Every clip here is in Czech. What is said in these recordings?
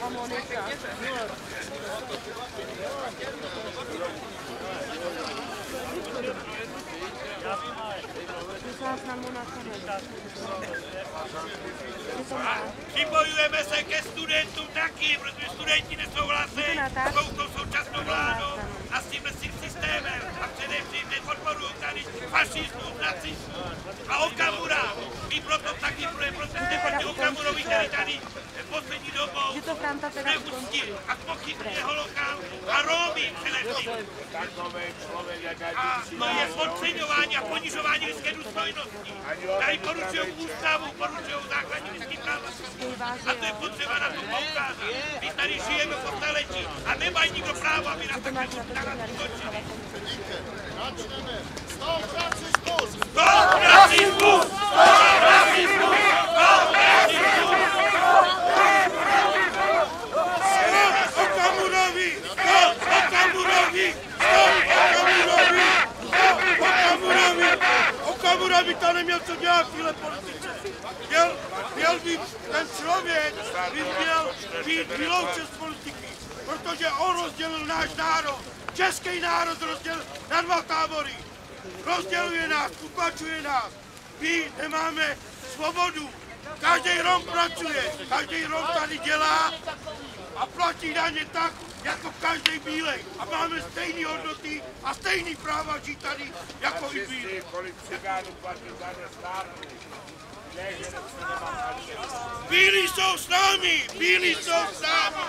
Monika. Připojujeme se ke studentům taky, protože studenti nesouhlasí s touto současnou vládou a s tímhle systémem a především nepodporují tady fašismus, nacismus a Okamura. My proto taky protestujeme proti Okamurovi, který tady poslední dobou neúctí a pochybuje holokaust a Rómy především. A to je podceňování a ponižování lidské důstojnosti. Tady poručují ústavu, poručují základní lidský práva. A to je potřeba na to poukázat. My tady žijeme po staletí a nemají nikdo právo, aby nás takhle útočili. Stop racismus! Stop racismus! Stop racismus! Stop racismus! Stop Okamurovi! Stop Okamurovi! Stop Okamurovi! Stop Okamurovi! Okamura by to neměl co dělat v téhle politice. Měl by ten člověk měl být vyloučen z politiky, protože on rozdělil náš národ. Český národ rozdělil na dva tábory. Rozděluje nás, utlačuje nás. My nemáme svobodu. Každý Rom pracuje, každý Rom tady dělá a platí daně tak, jako každý bílej. A máme stejné hodnoty a stejný práva žít tady, jako i bílej. Bílí jsou s námi, bílí jsou s námi.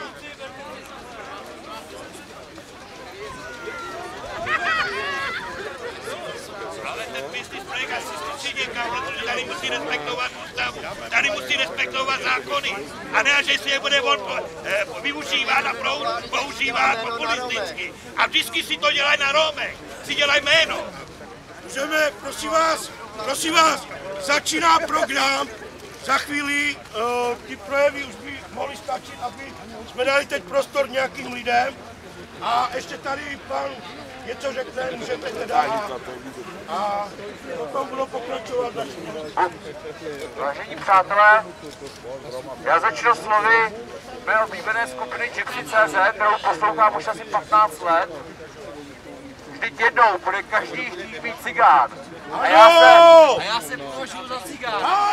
Ale ten business projekt asi zkusí někam, protože tady musí respektovat ústavu, tady musí respektovat zákony. A ne, že si je bude využívat a používat populisticky. A vždycky si to dělají na Rómech, si dělají jméno. Můžeme, prosím vás, začíná program. Za chvíli ty projevy už by mohly stačit, aby jsme dali teď prostor nějakým lidem. A ještě tady pan něco řekne, můžete teda a potom budou pokračovat další. Vážení přátelé, já začnu slovy mé oblíbené skupiny Gypsy.cz, kterou poslouchám už asi 15 let. Vždyť jednou bude každý chtít být cigán. A já se považuji za cigána.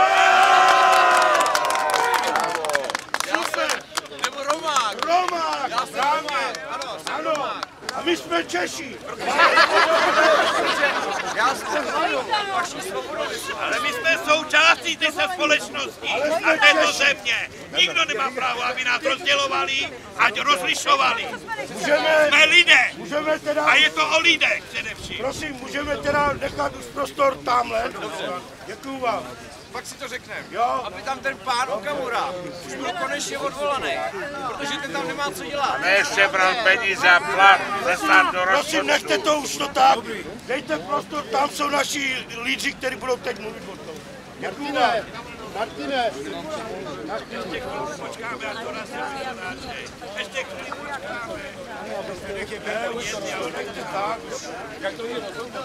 Nebo Romák. Romák. Já jsem Romák. Ano, jsem Romák. A my jsme Češi. Já jsem vaší svobodou. Ale my jsme součástí této společnosti a této země. Nikdo nemá právo, aby nás rozdělovali a rozlišovali. Jsme lidé. A je to o lidech především. Prosím, můžeme teda nechat už prostor tamhle. Děkuju vám. Pak si to řekneme, jo. Aby tam ten pán Okamura už byl konečně odvolaný, protože ten tam nemá co dělat. Ne, ještě bral peníze a plat, dostat do rozpočtu. Prosím, nechte to už to tak. Dejte prostor, tam jsou naši lídři, kteří budou teď mluvit o tom. Děkuju vám. Martine. Ještě chvíli počkáme, až to nás ještě chvíli počkáme. Jak to je?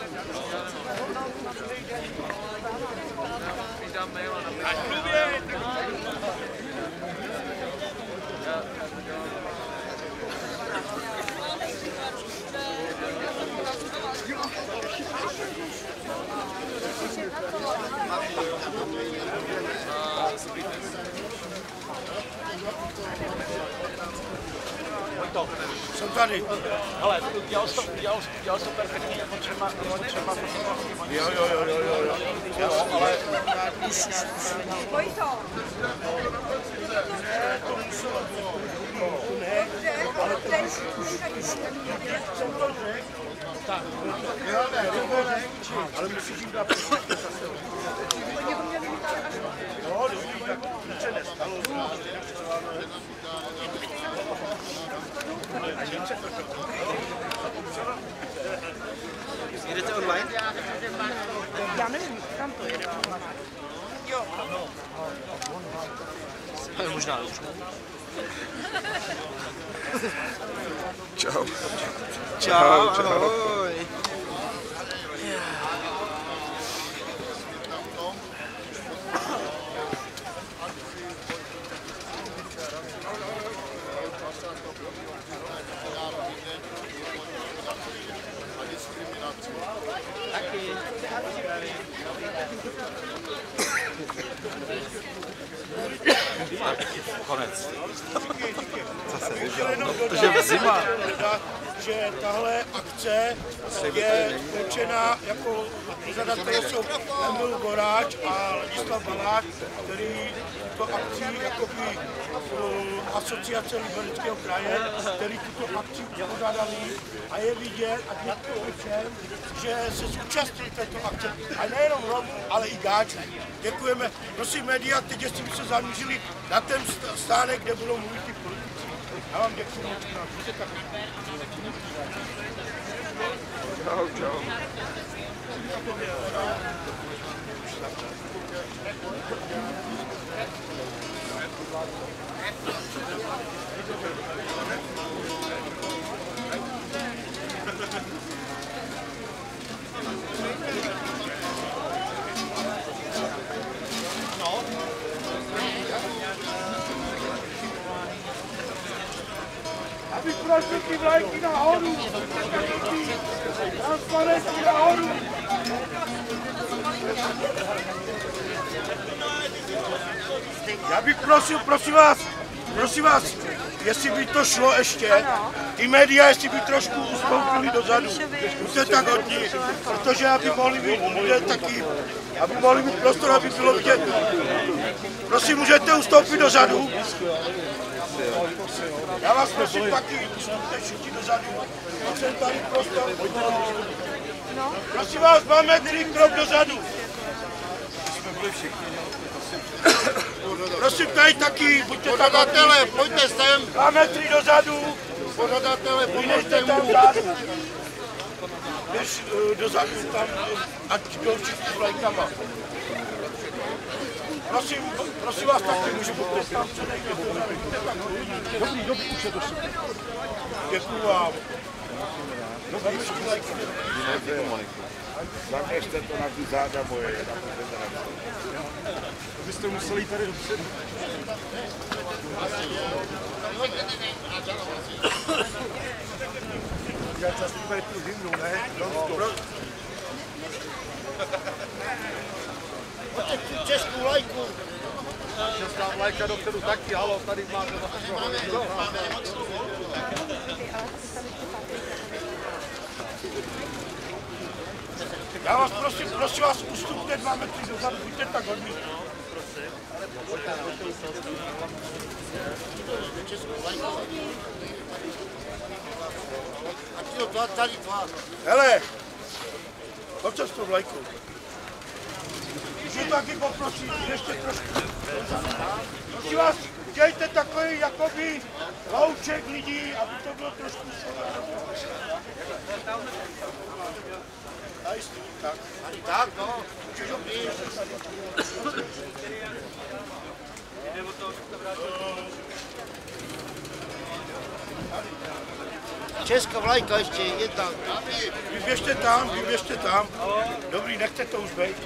Až mluvě, Jsem tady. Ale dělal jsi to perfektně jako třeba. Jo. Ale Pojď to. Ale musíš jít na prostředky zase. No, dobrý, tak se nestalo. jedete online? Já nevím, kam to jede. Jo. Možná už. Čau. Čau, ahoj. Konec. Protože v zima. Že tahle akce je určená jako pořadatelé jsou Emil Boráč a Ladislav Balák, který tuto akci jakoby asociace Libereckého kraje, který tuto akci pořádali a je vidět a děkuji všem, že se zúčastnili této akce. A nejenom Romů, ale i Gáčů. Děkujeme. Prosím média, teď jestli by se zaměřili na ten stánek, kde budou mluvit ty politici. Já vám děkuji. Čau, čau. Aby prošli ty vlajky nahoru, transparentní nahoru. Já bych prosil, prosím vás, jestli by to šlo ještě, ty média, jestli by trošku ustoupili dozadu. Buďte tak hodní, protože aby mohli mít lidé taky, aby mohli mít prostor, aby bylo vidět. Prosím, můžete ustoupit dozadu? Já vás prosím taky, ustoupte všichni dozadu. Jsem tady prostor. Prosím vás, 2 metry, krok dozadu. Prosím, tady taky, buďte tak hodní. Pojďte sem. 2 metry dozadu. Pořadatele, Vynešte tam vzadu. Běž dozadu tam, ať jdou všichni vlajkama. Prosím vás taky, můžu pokud tam předejte dozadu. Dobrý, už je to super. Děkuju vám. Dobrý, Zaměřte to na ty záda moje. byste museli jít tady dopředu. Já čas tady tu zimnou, ne? Pojďte tu českou lajku. Česká vlajka dopředu taky, halo, tady máte Já vás prosím vás, ustupte 2 metry dozadu, buďte tak hodní. Tady dva. Hele, pojďte s tou vlajkou. Můžu taky poprosit, ještě trošku. Prosím vás, dějte takový jakoby louček lidí, aby to bylo trošku Tady tak, no. Česká vlajka ještě jedna. Vyběžte tam. Dobrý, nechte to už být.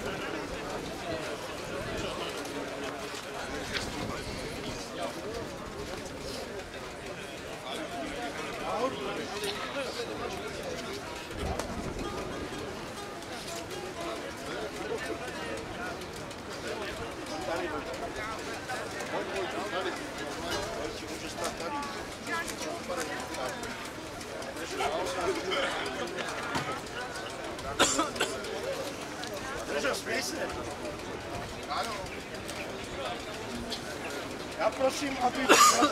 Já prosím, aby...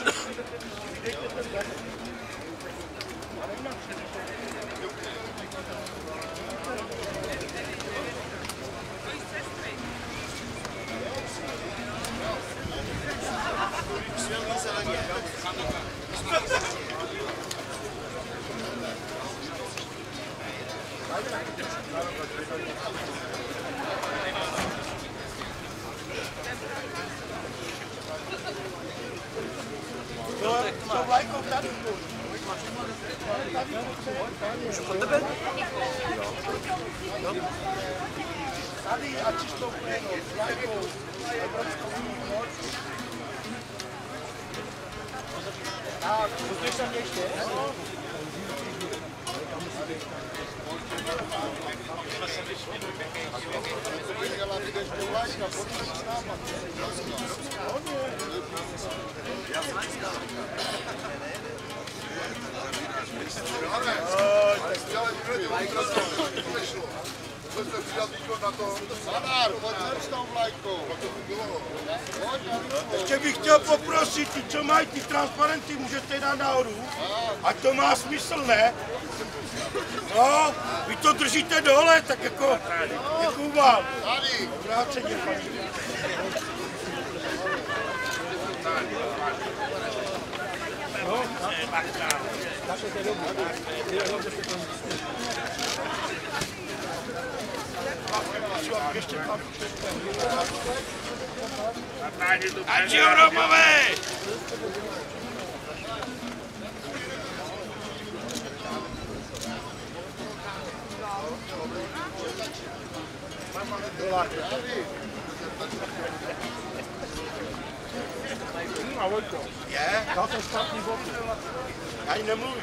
Co vlajkou tady? Můžu po tebe? Tady, ať si stoupne, s vlajkou, Evropskou moc. A můžeš tam ještě? Ještě bych chtěl poprosit, ti, co mají ty transparenty, můžete dát nahoru? Ať to má smysl, ne? No, vy to držíte dole, tak jako, děkuju vám. Vráceně, paní. No, Ať jo, Romové! Je? Dal jsem špatný bod. Já jí nemluvím.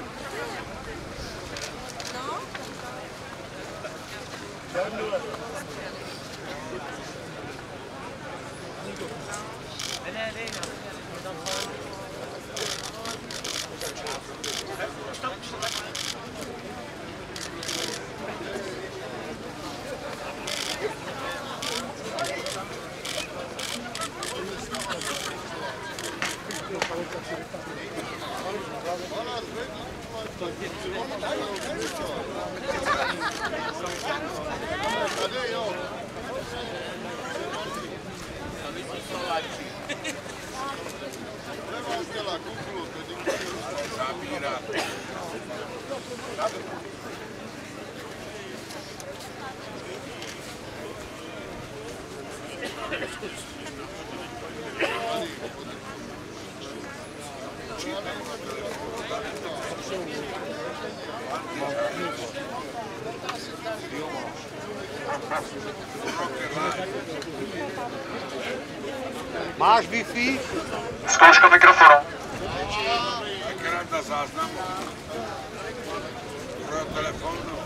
Máš Wi-Fi? Zkouška mikrofonu. Akorát na záznamu. Pro telefonu.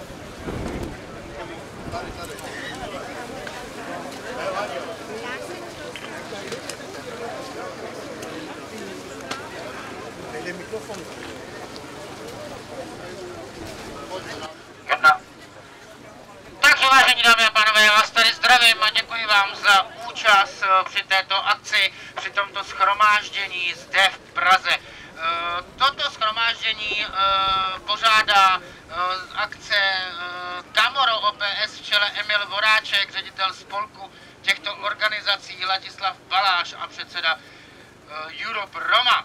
Takže vážení dámy a pánové, já vás tady zdravím a děkuji vám za účast při této akci, při tomto shromáždění zde v Praze. Toto shromáždění pořádá akce Kamoro OPS v čele Emil Voráček, ředitel spolku těchto organizací Ladislav Baláš a předseda Europe Roma.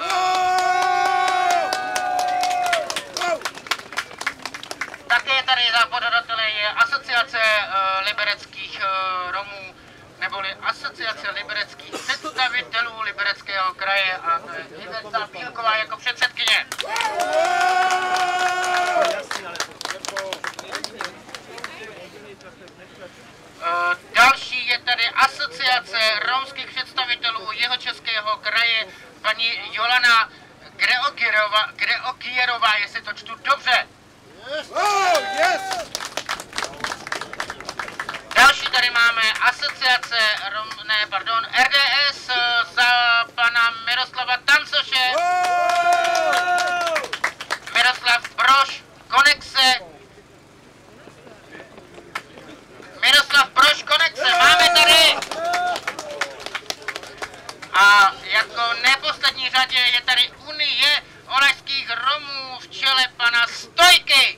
Také tady za pořadateli je Asociace libereckých Romů, neboli Asociace libereckých představitelů Libereckého kraje a to je Iveta Bílková jako předsedkyně. Další je tady Asociace romských představitelů Jihočeského kraje, paní Jolana Greogierová, jestli to čtu dobře. Další tady máme asociace RDS za pana Miroslava Tancoše, Miroslav Brož, Konexe, máme tady. A jako neposlední řadě je tady Unie olašských Romů v čele pana Stojky.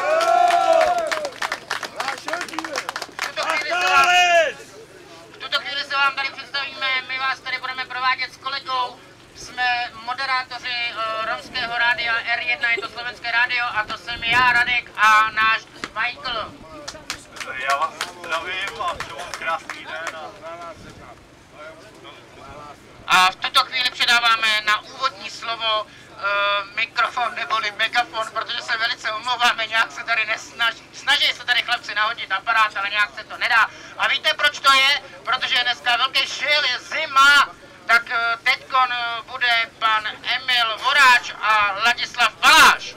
V tuto chvíli se vám tady představíme, my vás tady budeme provádět s kolegou. Jsme moderátoři romského rádia R1, je to slovenské rádio a to jsem já, Radek a náš Michael. Já vás zdravím a přeju vám krásný den. A v tuto chvíli předáváme na úvodní slovo mikrofon neboli megafon, protože se velice omlouváme, nějak se tady snaží se tady chlapci nahodit aparát, ale nějak se to nedá. A víte proč to je? Protože je dneska velký šil, je zima, tak teďkon bude pan Emil Voráč a Ladislav Baláš.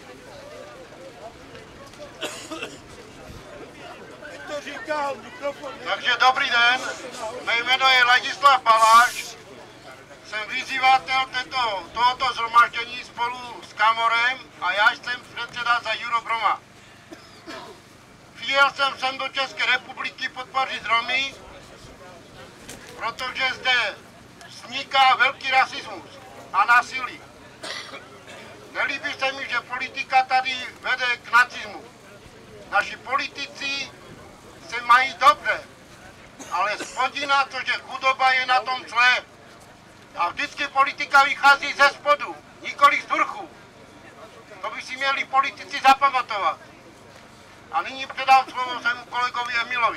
To říkal, mikrofon Takže dobrý den, mé jméno je Ladislav Baláš, jsem vyzývatel tohoto shromaždění spolu s Kamorem a já jsem předseda za Eurobroma. Přijel jsem sem do České republiky podpořit Romy, protože zde vzniká velký rasismus a násilí. Nelíbí se mi, že politika tady vede k nacismu. Naši politici se mají dobře, ale spodina, což je chudoba, je na tom zlé. A vždycky politika vychází ze spodu, nikoli z vrchu. To by si měli politici zapamatovat. A nyní předám slovo svému kolegovi Emilovi.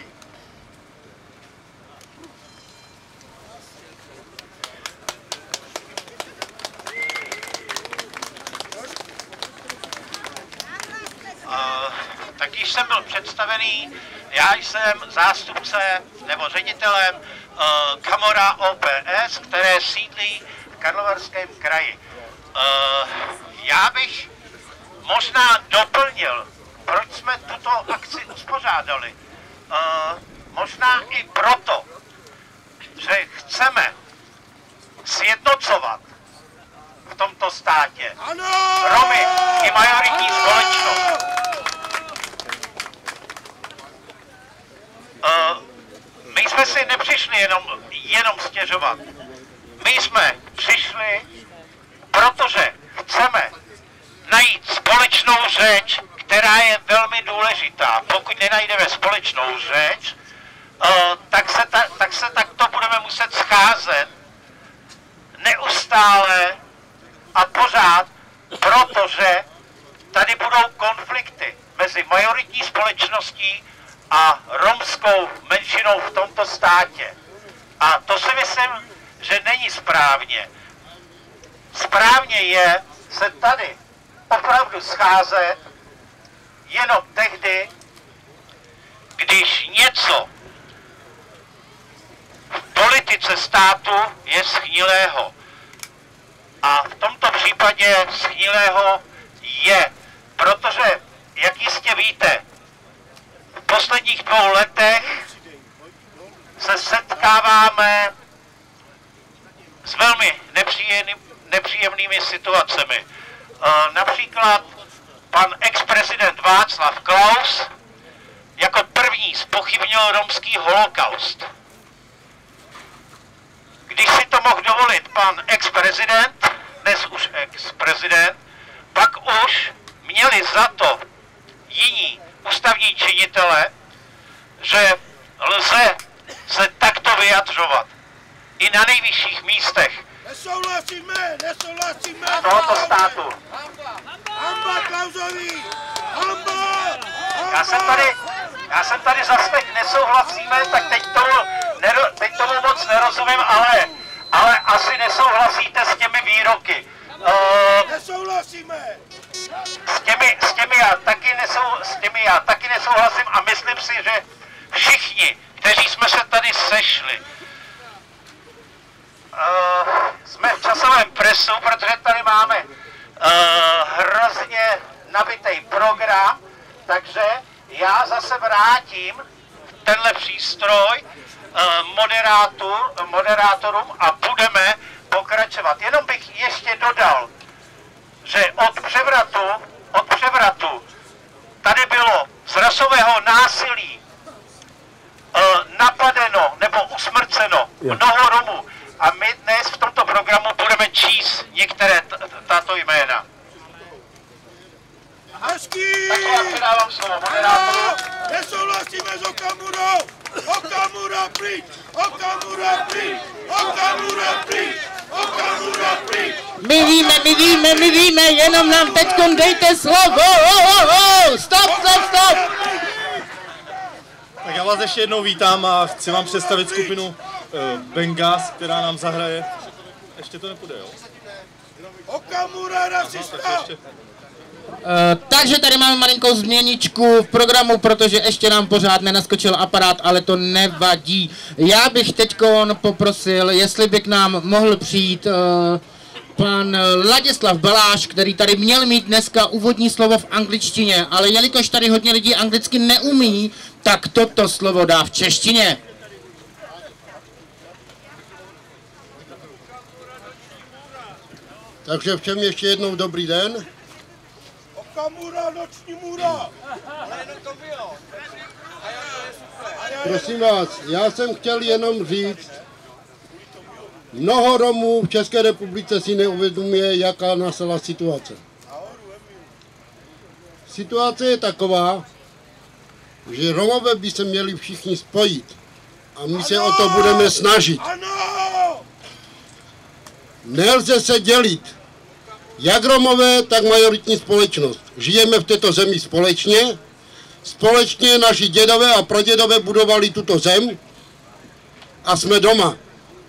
Tak již jsem byl představený, já jsem zástupce nebo ředitelem Kamora OPS, které sídlí v Karlovarském kraji. Já bych možná doplnil, proč jsme tuto akci uspořádali. Možná i proto, že chceme sjednocovat v tomto státě Romy i majoritní společnost. My jsme si nepřišli jenom stěžovat. My jsme přišli, protože chceme najít společnou řeč, která je velmi důležitá. Pokud nenajdeme společnou řeč, tak se takto budeme muset scházet neustále a pořád, protože tady budou konflikty mezi majoritní společností a romskou menšinou v tomto státě. A to si myslím, že není správně. Správně je se tady opravdu scházet jenom tehdy, když něco v politice státu je schnilého. A v tomto případě schnilého je, protože, jak jistě víte, v posledních 2 letech se setkáváme s velmi nepříjemnými situacemi. Například pan ex-prezident Václav Klaus jako první zpochybnil romský holokaust. Když si to mohl dovolit pan ex-prezident, dnes už ex-prezident, pak už měli za to jiní ústavní činitele, že lze se takto vyjadřovat i na nejvyšších místech Nesouhlasíme tohoto státu. Hamba Klausovi! Hamba! Já jsem tady zaslechl nesouhlasíme, tak teď tomu moc nerozumím, ale asi nesouhlasíte s těmi výroky. Nesouhlasíme! S těmi já taky nesouhlasím a myslím si, že všichni, kteří jsme se tady sešli, jsme v časovém presu, protože tady máme hrozně nabitý program, takže já zase vrátím tenhle přístroj moderátorům a budeme pokračovat. Jenom bych ještě dodal, že od převratu tady bylo z rasového násilí napadeno nebo usmrceno mnoho Romů. A my dnes v tomto programu budeme číst některé tato jména. Hezký! Tak vám předávám slovo moderátoru. Nesouhlasíme s Okamurou! Okamura pryč! Okamura pryč! Okamura pryč! Okamura pryč! My víme, jenom nám teďkon dejte slovo! Stop! Tak já vás ještě jednou vítám a chci vám představit skupinu Bengas, která nám zahraje. Ještě to nepůjde, jo? Okamura rasista! Takže tady máme malinkou změničku v programu, protože ještě nám pořád nenaskočil aparát, ale to nevadí. Já bych teďkon poprosil, jestli by k nám mohl přijít pan Ladislav Baláš, který tady měl mít dneska úvodní slovo v angličtině, ale jelikož tady hodně lidí anglicky neumí, tak toto slovo dá v češtině. Takže všem ještě jednou dobrý den. Okamura, noční můra. Prosím vás, já jsem chtěl jenom říct, mnoho Romů v České republice si neuvědomuje, jaká nastala situace. Situace je taková, že Romové by se měli všichni spojit a my se o to budeme snažit. Nelze se dělit. Jak Romové, tak majoritní společnost. Žijeme v této zemi společně. Společně naši dědové a pradědové budovali tuto zem a jsme doma.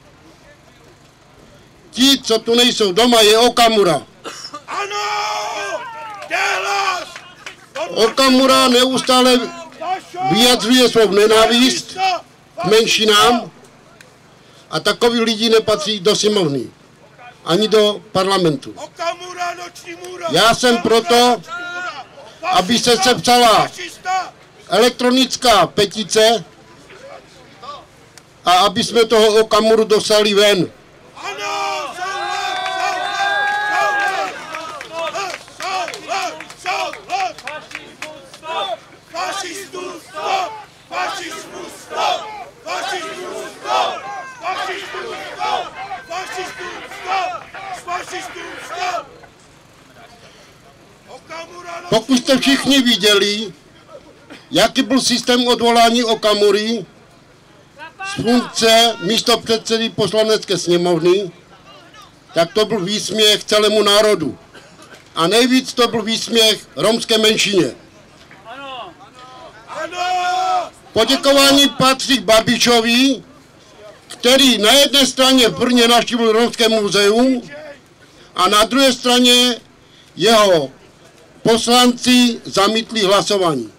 Ti, co tu nejsou doma, je Okamura. Ano! Děláš! Okamura neustále vyjadřuje svou nenávist k menšinám a takoví lidi nepatří do sněmovny ani do parlamentu. Já jsem proto, aby se sepsala elektronická petice a aby jsme toho Okamuru dostali ven. Pokud jste všichni viděli, jaký byl systém odvolání Okamury z funkce místopředsedy poslanecké sněmovny, tak to byl výsměch celému národu. A nejvíc to byl výsměch romské menšině. Poděkování patří Babišovi, který na jedné straně v Brně navštívil romské muzeum a na druhé straně jeho poslanci zamítli hlasování.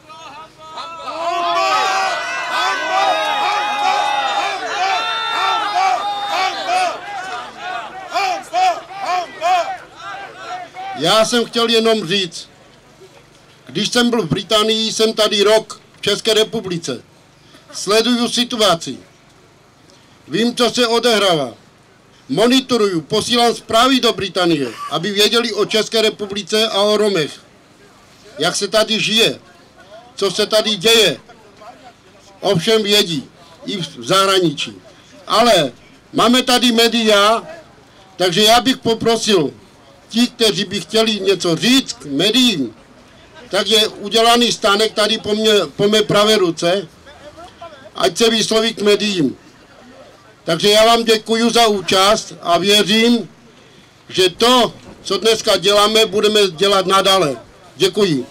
Já jsem chtěl jenom říct, když jsem byl v Británii, jsem tady rok v České republice. Sleduju situaci. Vím, co se odehrává. Monitoruju, posílám zprávy do Británie, aby věděli o České republice a o Romech. Jak se tady žije, co se tady děje. Ovšem vědí, i v zahraničí. Ale máme tady média, takže já bych poprosil ti, kteří by chtěli něco říct k médiím, tak je udělaný stánek tady po mé pravé ruce, ať se vysloví k médiím. Takže já vám děkuji za účast a věřím, že to, co dneska děláme, budeme dělat nadále. Děkuji.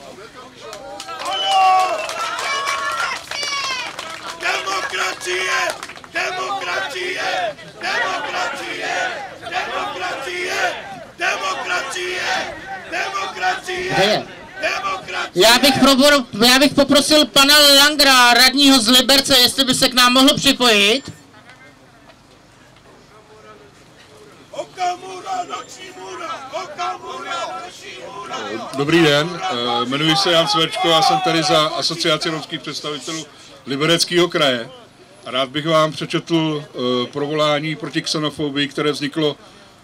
Demokracie! Demokracie! Demokracie! Demokracie! Demokracie! Demokracie! Kde je? Já bych poprosil pana Langra, radního z Liberce, jestli by se k nám mohl připojit. Dobrý den, jmenuji se Jan Sverčko, já jsem tady za Asociaci romských představitelů Libereckého kraje. A rád bych vám přečetl provolání proti xenofobii, které vzniklo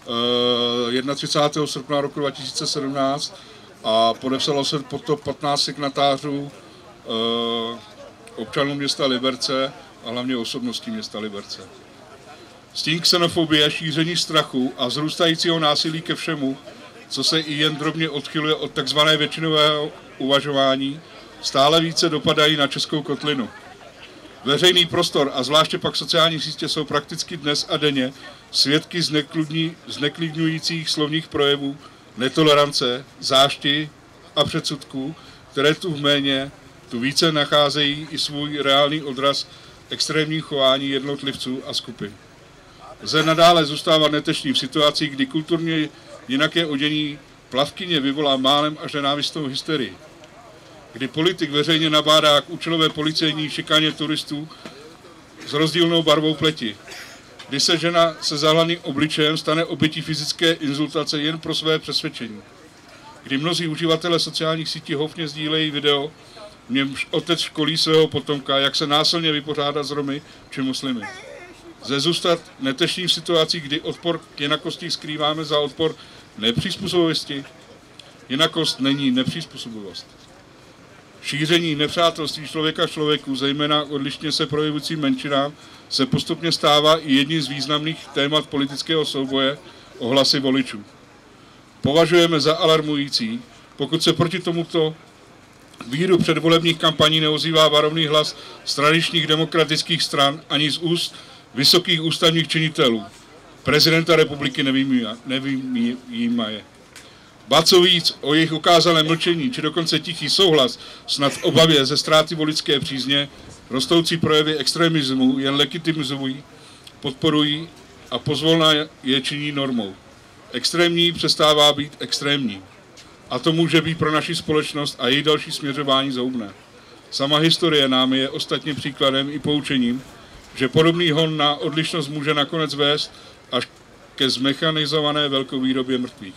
31. srpna roku 2017 a podepsalo se pod to 15 signatářů občanů města Liberce a hlavně osobností města Liberce. Stín xenofobie, šíření strachu a vzrůstajícího násilí ke všemu, co se i jen drobně odchyluje od takzvané většinového uvažování, stále více dopadají na českou kotlinu. Veřejný prostor a zvláště pak sociální sítě jsou prakticky dnes a denně svědky zneklidňujících slovních projevů, netolerance, zášti a předsudků, které tu v méně, tu více nacházejí i svůj reálný odraz extrémních chování jednotlivců a skupin. Lze nadále zůstávat netečný v situaci, kdy kulturně jinaké odění plavkyně vyvolá málem až nenávistnou hysterii. Kdy politik veřejně nabádá k účelové policejní šikaně turistů s rozdílnou barvou pleti. kdy se žena se zahlaným obličejem stane obětí fyzické insultace jen pro své přesvědčení. Kdy mnozí uživatelé sociálních sítí houfně sdílejí video, v němž otec školí svého potomka, jak se násilně vypořádat s Romy či muslimy. Lze zůstat netečným v situaci, kdy odpor k jinakosti skrýváme za odpor nepřizpůsobivosti. Jinakost není nepřizpůsobivost. Šíření nepřátelství člověka člověku, zejména odlišně se projevujícím menšinám, se postupně stává i jedním z významných témat politického souboje o hlasy voličů. Považujeme za alarmující, pokud se proti tomuto víru předvolebních kampaní neozývá varovný hlas z tradičních demokratických stran ani z úst vysokých ústavních činitelů. Prezidenta republiky nevýjímaje. Ba co víc, o jejich ukázalé mlčení, či dokonce tichý souhlas, snad v obavě ze ztráty voličské přízně, rostoucí projevy extremismu jen legitimizují, podporují a pozvolna je činí normou. Extrémní přestává být extrémní. A to může být pro naši společnost a její další směřování zhoubné. Sama historie nám je ostatně příkladem i poučením, že podobný hon na odlišnost může nakonec vést až ke zmechanizované velkovýrobě mrtvých.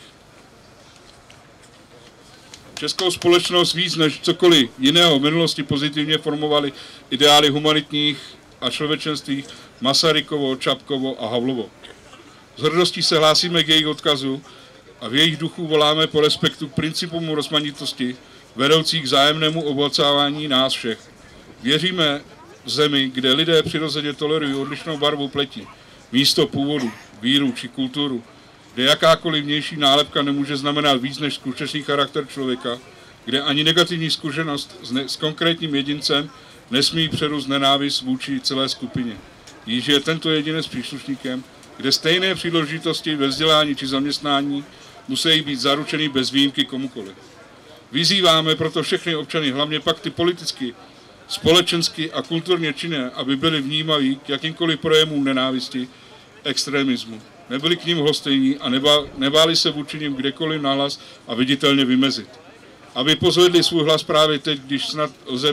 Českou společnost víc než cokoliv jiného v minulosti pozitivně formovaly ideály humanitních a člověčenství Masarykovo, Čapkovo a Havlovo. S hrdostí se hlásíme k jejich odkazu a v jejich duchu voláme po respektu k principům rozmanitosti, vedoucí k vzájemnému obohacování nás všech. Věříme v zemi, kde lidé přirozeně tolerují odlišnou barvu pleti, místo původu, víru či kulturu, kde jakákoliv vnější nálepka nemůže znamenat víc než skutečný charakter člověka, kde ani negativní zkušenost s konkrétním jedincem nesmí přerůst nenávist vůči celé skupině. Již je tento jedinec příslušníkem, kde stejné příležitosti ve vzdělání či zaměstnání musí být zaručeny bez výjimky komukoliv. Vyzýváme proto všechny občany, hlavně pak ty politicky, společensky a kulturně činné, aby byli vnímaví k jakýmkoliv projevům nenávisti, extremismu. Nebyli k ním lhostejní a nebáli se vůči nim kdekoliv nahlas a viditelně vymezit. Aby pozvedli svůj hlas právě teď, když snad lze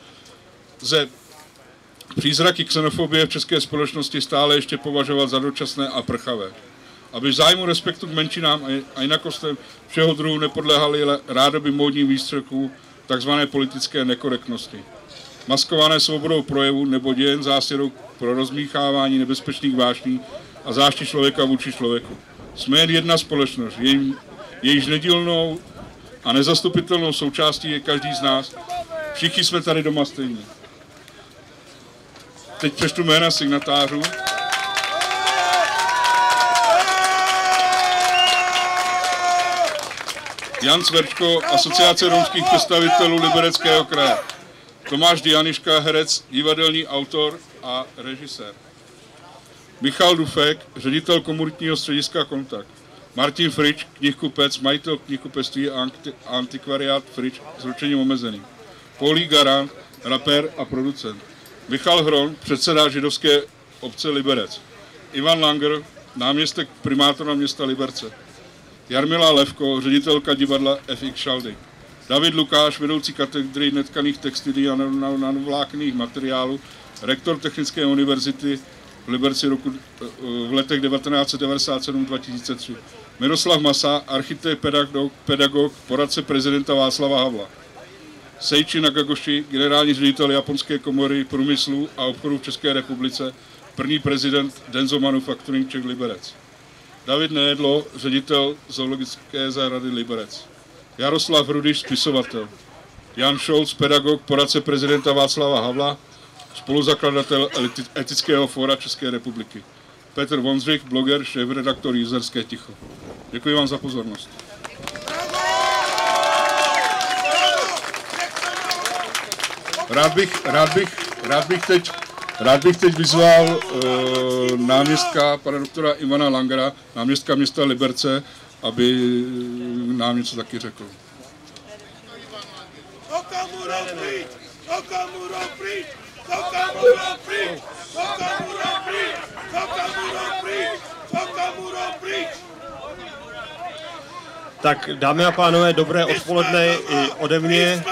přízraky xenofobie v české společnosti stále ještě považovat za dočasné a prchavé. Aby v zájmu respektu k menšinám a jinakostem všeho druhu nepodléhali rádoby módním výstřelkům tzv. Politické nekorektnosti. Maskované svobodou projevu nebo jen zásilou pro rozmíchávání nebezpečných vášní a zášti člověka vůči člověku. Jsme jen jedna společnost, jejíž nedílnou a nezastupitelnou součástí je každý z nás. Všichni jsme tady doma stejní. Teď přečtu jména signatářů. Jan Cverčko, Asociace romských představitelů Libereckého kraje. Tomáš Dianiška, herec, divadelní autor a režisér. Michal Dufek, ředitel komunitního střediska Kontakt. Martin Frič, knihkupec, majitel knihkupectví a antikvariát Frič s ručením omezeným. Paulí Garant, rapér a producent. Michal Hron, předseda židovské obce Liberec. Ivan Langer, náměstek primátora města Liberce. Jarmila Levko, ředitelka divadla FX Šaldy. David Lukáš, vedoucí katedry netkaných textilí a nanovlákných materiálů, rektor Technické univerzity v Liberci v letech 1997-2003. Miroslav Masa, architekt, pedagog, poradce prezidenta Václava Havla. Seiichi Nakagoshi, generální ředitel Japonské komory průmyslu a obchodu v České republice, první prezident Denso Manufacturing Czech Liberec. David Nejedlo, ředitel zoologické zahrady Liberec. Jaroslav Rudyš, spisovatel. Jan Scholz, pedagog, poradce prezidenta Václava Havla, spoluzakladatel Etického fóra České republiky. Petr Vondřich, bloger, šéfredaktor Jizerské ticho. Děkuji vám za pozornost. Rád bych teď vyzval náměstka pana doktora Ivana Langera, náměstka města Liberce, aby nám něco taky řekl. Okamura pryč! Okamura pryč! Okamura pryč! Okamura pryč! Okamura pryč! Okamura pryč! Tak dámy a pánové, dobré odpoledne i ode mě.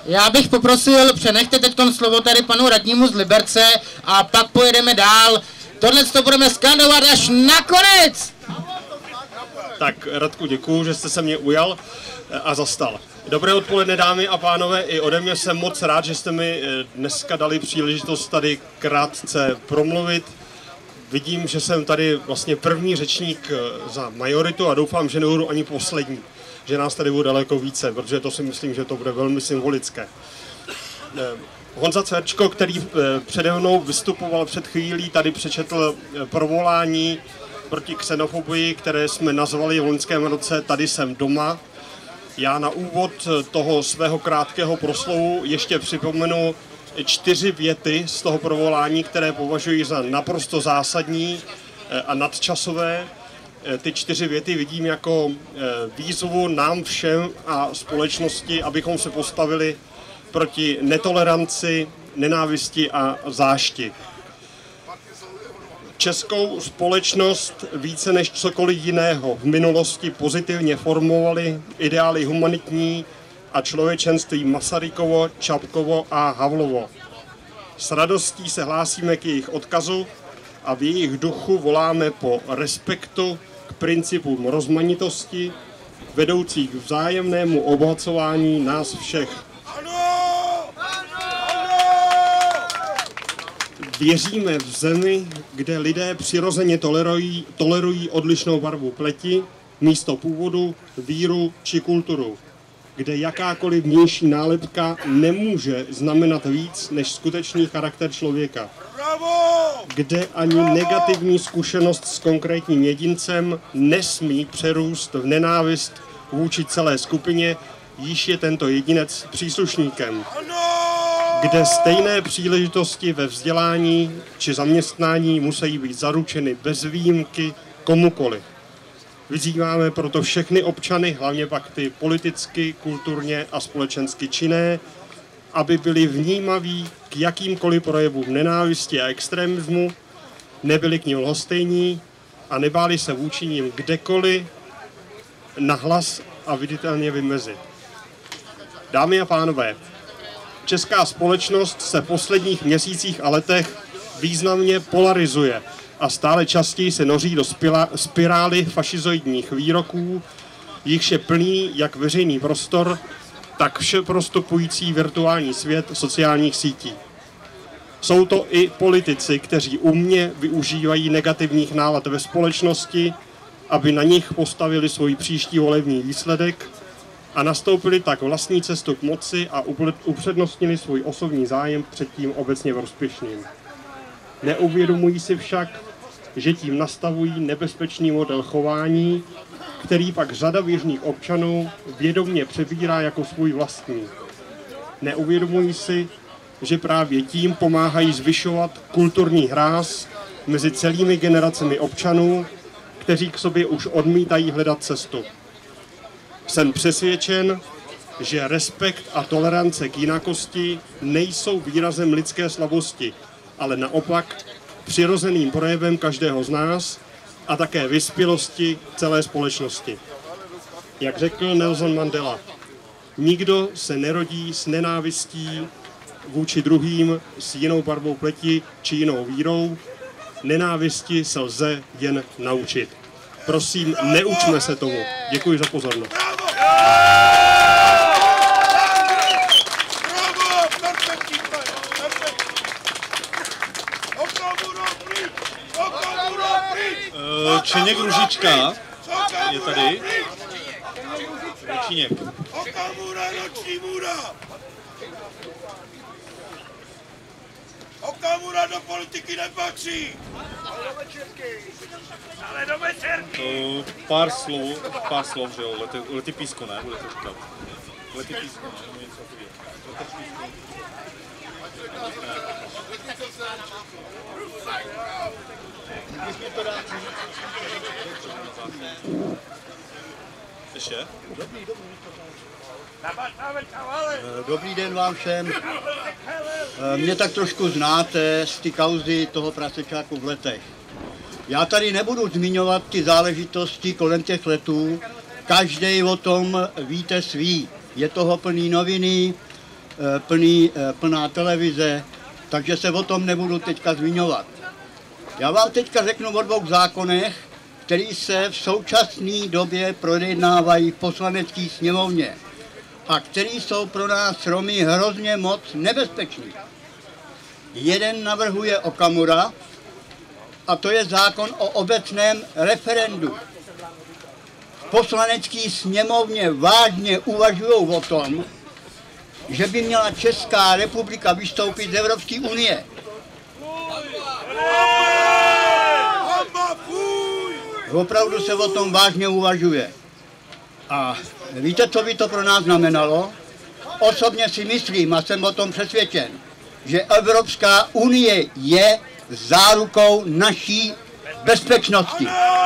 Já bych poprosil, přenechte teď slovo tady panu radnímu z Liberce a pak pojedeme dál. Tohle to budeme skandovat až nakonec! Tak Radku, děkuju, že jste se mě ujal a zastal. Dobré odpoledne, dámy a pánové, i ode mě jsem moc rád, že jste mi dneska dali příležitost tady krátce promluvit. Vidím, že jsem tady vlastně první řečník za majoritu a doufám, že nebudu ani poslední, že nás tady bude daleko více, protože to si myslím, že to bude velmi symbolické. Honza Cverčko, který přede mnou vystupoval před chvílí, tady přečetl provolání proti xenofobii, které jsme nazvali v loňském roce Tady jsem doma. Já na úvod toho svého krátkého proslovu ještě připomenu 4 věty z toho provolání, které považuji za naprosto zásadní a nadčasové. Ty 4 věty vidím jako výzvu nám všem a společnosti, abychom se postavili proti netoleranci, nenávisti a zášti. Českou společnost více než cokoliv jiného v minulosti pozitivně formovaly ideály humanitní a člověčenství Masarykovo, Čapkovo a Havlovo. S radostí se hlásíme k jejich odkazu a v jejich duchu voláme po respektu k principům rozmanitosti, vedoucí k vzájemnému obohacování nás všech. Věříme v zemi, kde lidé přirozeně tolerují odlišnou barvu pleti, místo původu, víru či kulturu, kde jakákoliv vnější nálepka nemůže znamenat víc než skutečný charakter člověka, kde ani negativní zkušenost s konkrétním jedincem nesmí přerůst v nenávist vůči celé skupině, jíž je tento jedinec příslušníkem, kde stejné příležitosti ve vzdělání či zaměstnání musí být zaručeny bez výjimky komukoliv. Vyzýváme proto všechny občany, hlavně pak ty politicky, kulturně a společensky činné, aby byli vnímaví k jakýmkoliv projevům nenávisti a extremismu, nebyli k nim lhostejní a nebáli se vůči nim kdekoliv nahlas a viditelně vymezit. Dámy a pánové, česká společnost se v posledních měsících a letech významně polarizuje a stále častěji se noří do spirály fašizoidních výroků, jichž je plný jak veřejný prostor, tak všeprostupující virtuální svět sociálních sítí. Jsou to i politici, kteří umně využívají negativních nálad ve společnosti, aby na nich postavili svůj příští volební výsledek a nastoupili tak vlastní cestu k moci a upřednostnili svůj osobní zájem před tím obecně prospěšným. Neuvědomují si však, že tím nastavují nebezpečný model chování, který pak řada běžných občanů vědomě přebírá jako svůj vlastní. Neuvědomují si, že právě tím pomáhají zvyšovat kulturní hráz mezi celými generacemi občanů, kteří k sobě už odmítají hledat cestu. Jsem přesvědčen, že respekt a tolerance k jinakosti nejsou výrazem lidské slabosti, ale naopak přirozeným projevem každého z nás a také vyspělosti celé společnosti. Jak řekl Nelson Mandela, nikdo se nerodí s nenávistí vůči druhým s jinou barvou pleti či jinou vírou. Nenávisti se lze jen naučit. Prosím, neučme se tomu. Děkuji za pozornost. Čeněk Ružička je tady. Čeněk. Okamura, noční můra! Okamura do politiky nepatří! Ale do večerky! Pár slov, že jo, lety písko, ne? Budete říkat. Lety písko, ne? Něco Ještě? Dobrý den vám všem. Mě tak trošku znáte z ty kauzy toho prasečáku v Letech. Já tady nebudu zmiňovat ty záležitosti kolem těch letů. Každý o tom víte svý. Je toho plný noviny, plná televize, takže se o tom nebudu teďka zmiňovat. Já vám teďka řeknu o 2 zákonech, které se v současné době projednávají v Poslanecké sněmovně a které jsou pro nás Romy hrozně moc nebezpečný. Jeden navrhuje Okamura, a to je zákon o obecném referendu. V Poslanecké sněmovně vážně uvažují o tom, že by měla Česká republika vystoupit z Evropské unie. Opravdu se o tom vážně uvažuje. A víte, co by to pro nás znamenalo? Osobně si myslím, a jsem o tom přesvědčen, že Evropská unie je zárukou naší bezpečnosti.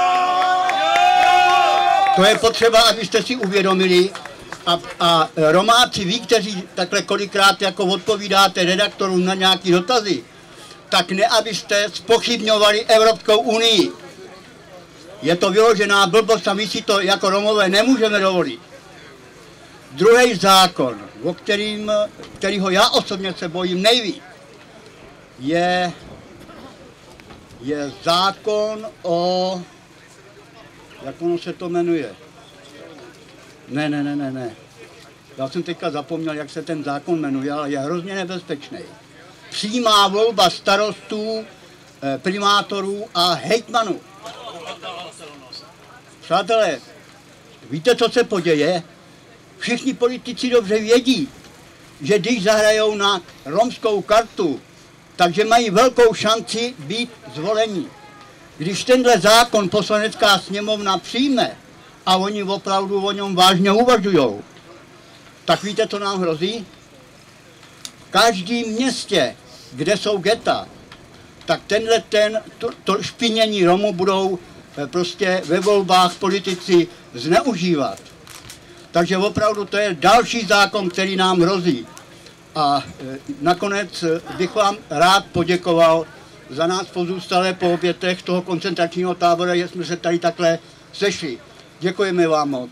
To je potřeba, abyste si uvědomili. A Romáci, vy, kteří takhle kolikrát jako odpovídáte redaktorům na nějaké dotazy, tak ne, abyste zpochybňovali Evropskou unii. Je to vyložená blbost a my si to jako Romové nemůžeme dovolit. Druhý zákon, o kterýho já osobně se bojím nejvíc, je zákon o... Jak ono se to jmenuje? Ne. Já jsem teďka zapomněl, jak se ten zákon jmenuje, ale je hrozně nebezpečný. Přímá volba starostů, primátorů a hejtmanů. Přátelé, víte, co se poděje? Všichni politici dobře vědí, že když zahrajou na romskou kartu, takže mají velkou šanci být zvoleni. Když tenhle zákon Poslanecká sněmovna přijme a oni opravdu o něm vážně uvažujou, tak víte, co nám hrozí? V každém městě, kde jsou geta, tak to špinění Romů budou prostě ve volbách politici zneužívat. Takže opravdu to je další zákon, který nám hrozí. A nakonec bych vám rád poděkoval za nás pozůstalé po obětech toho koncentračního tábora, že jsme se tady takhle sešli. Děkujeme vám moc.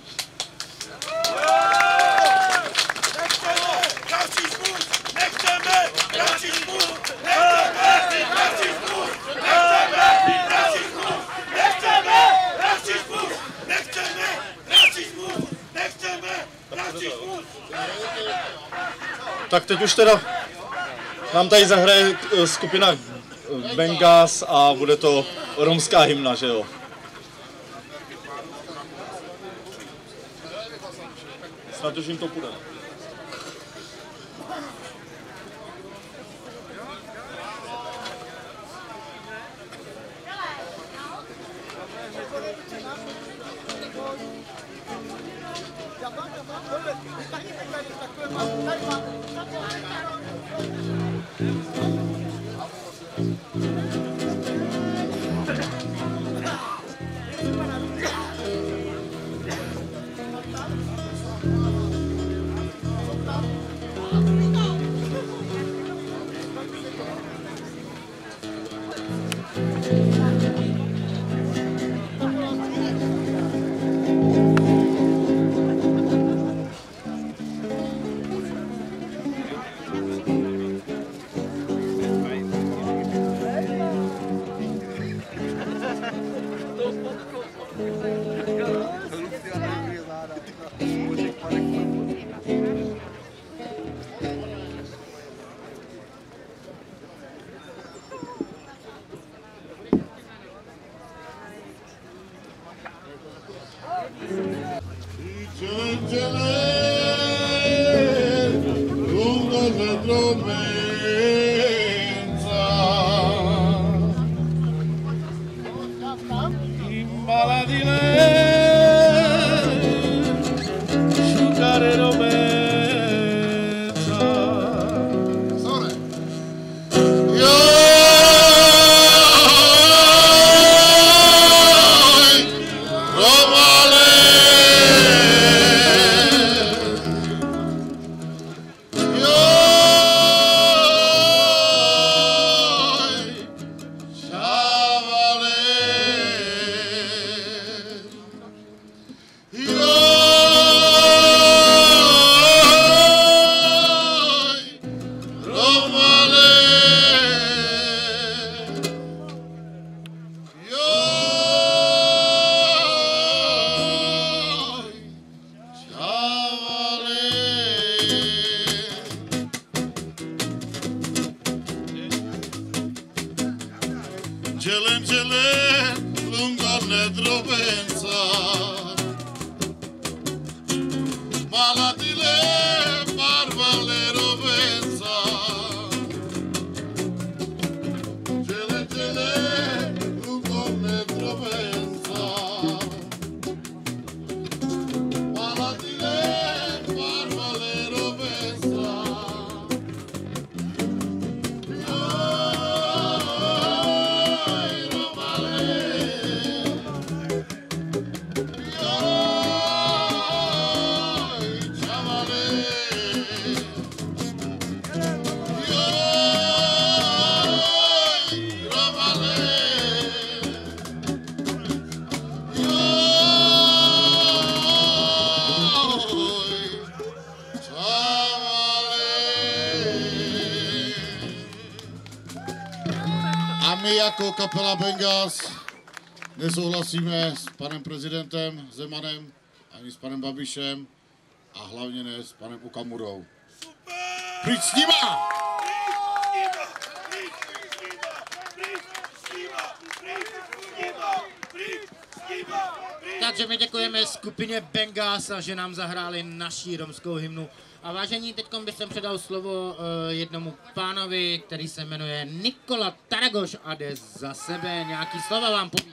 Tak teď už teda nám tady zahraje skupina Bengas a bude to romská hymna, že jo? Snad už jim to půjde. Yo Jako kapela Bengas nesouhlasíme s panem prezidentem Zemanem ani s panem Babišem a hlavně ne s panem Okamurou. Pryč s nima! Takže my děkujeme skupině Bengas, že nám zahráli naší romskou hymnu. A vážení, teď bych jsem předal slovo jednomu pánovi, který se jmenuje Nikola Taragoš a jde za sebe. Nějaký slova vám poví.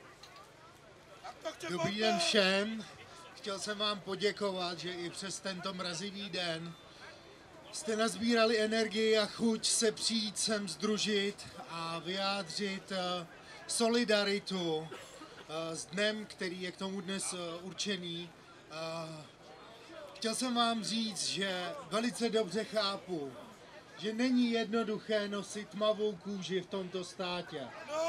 Dobrý den všem. Chtěl jsem vám poděkovat, že i přes tento mrazivý den jste nazbírali energii a chuť se přijít sem sdružit a vyjádřit solidaritu s dnem, který je k tomu dnes určený. Chtěl jsem vám říct, že velice dobře chápu, že není jednoduché nosit tmavou kůži v tomto státě.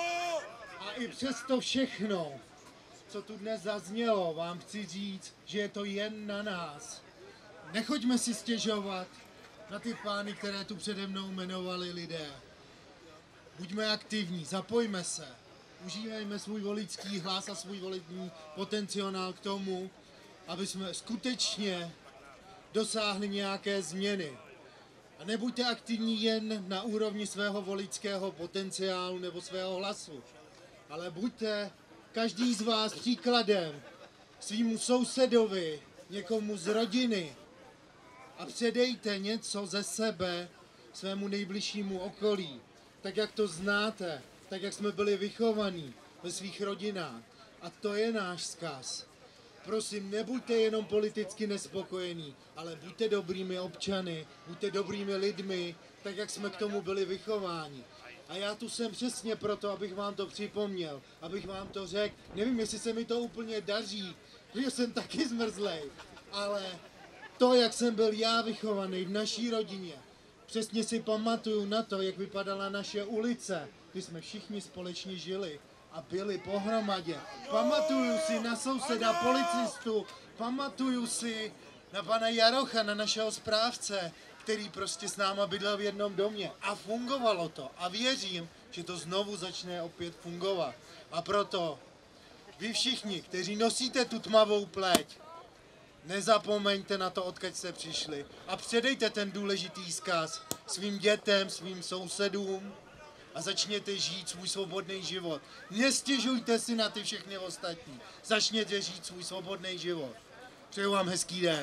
A i přesto všechno, co tu dnes zaznělo, vám chci říct, že je to jen na nás. Nechoďme si stěžovat na ty pány, které tu přede mnou jmenovali lidé. Buďme aktivní, zapojme se, užívejme svůj voličský hlas a svůj volební potenciál k tomu, aby jsme skutečně dosáhli nějaké změny. A nebuďte aktivní jen na úrovni svého voličského potenciálu nebo svého hlasu, ale buďte každý z vás příkladem svýmu sousedovi, někomu z rodiny a předejte něco ze sebe svému nejbližšímu okolí, tak jak to znáte, tak jak jsme byli vychovaní ve svých rodinách. A to je náš vzkaz. Prosím, nebuďte jenom politicky nespokojení, ale buďte dobrými občany, buďte dobrými lidmi, tak jak jsme k tomu byli vychováni. A já tu jsem přesně proto, abych vám to připomněl, abych vám to řekl. Nevím, jestli se mi to úplně daří, protože jsem taky zmrzlej, ale to, jak jsem byl já vychovaný v naší rodině, přesně si pamatuju na to, jak vypadala naše ulice, kdy jsme všichni společně žili a byli pohromadě. Pamatuju si na souseda policistu, pamatuju si na pana Jarocha, na našeho správce, který prostě s náma bydlel v jednom domě. A fungovalo to. A věřím, že to znovu začne opět fungovat. A proto vy všichni, kteří nosíte tu tmavou pleť, nezapomeňte na to, odkud jste přišli. A předejte ten důležitý vzkaz svým dětem, svým sousedům a začněte žít svůj svobodný život. Nestěžujte si na ty všechny ostatní. Začněte žít svůj svobodný život. Přeju vám hezký den.